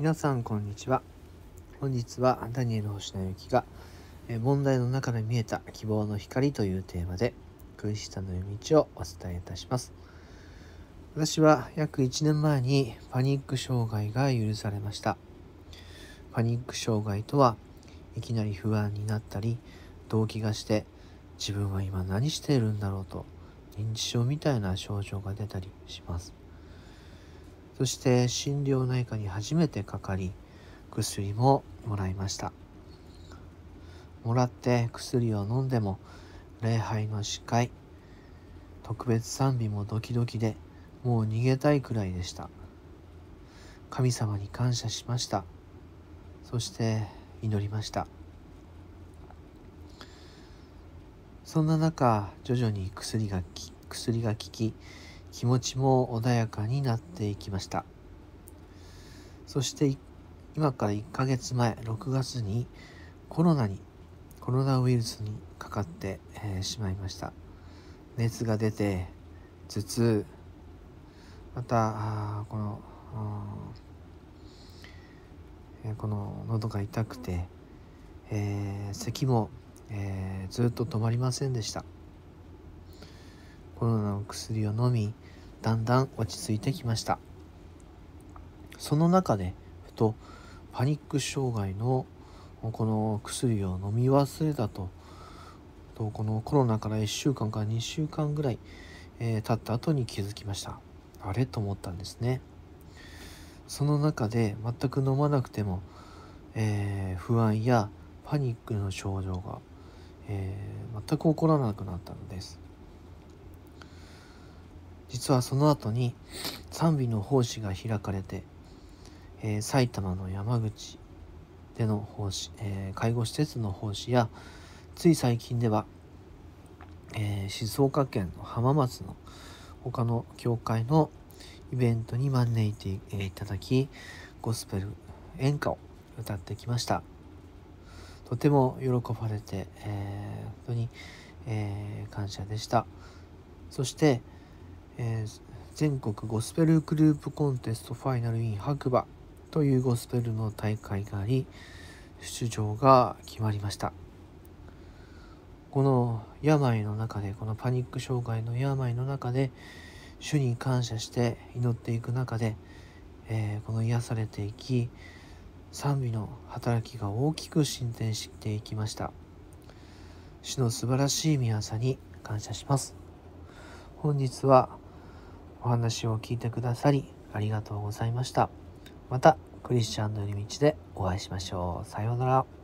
皆さんこんにちは。本日はダニエル星野由紀が問題の中で見えた希望の光というテーマで苦しさの道をお伝えいたします。私は約1年前にパニック障害が許されました。パニック障害とはいきなり不安になったり動悸がして自分は今何しているんだろうと認知症みたいな症状が出たりします。そして心療内科に初めてかかり薬ももらいました。もらって薬を飲んでも礼拝の司会、特別賛美もドキドキでもう逃げたいくらいでした。神様に感謝しました。そして祈りました。そんな中徐々に薬が効き気持ちも穏やかになっていきました。そして今から1ヶ月前6月にコロナウイルスにかかって、しまいました。熱が出て頭痛、またこの喉が痛くて、咳も、ずっと止まりませんでした。コロナの薬を飲みだんだん落ち着いてきました。その中でふとパニック障害のこの薬を飲み忘れたとこのコロナから1週間から2週間ぐらい、経った後に気づきました。あれと思ったんですね。その中で全く飲まなくても、不安やパニックの症状が、全く起こらなくなったのです。実はその後に賛美の奉仕が開かれて、埼玉の山口での奉仕、介護施設の奉仕やつい最近では、静岡県の浜松の他の教会のイベントに招いていただきゴスペル演歌を歌ってきました。とても喜ばれて、本当に、感謝でした。そして、全国ゴスペルグループコンテストファイナル in 白馬というゴスペルの大会があり出場が決まりました。この病の中でこのパニック障害の病の中で主に感謝して祈っていく中で、この癒されていき賛美の働きが大きく進展していきました。主の素晴らしい御業に感謝します。本日はお話を聞いてくださりありがとうございました。またクリスチャンの寄り道でお会いしましょう。さようなら。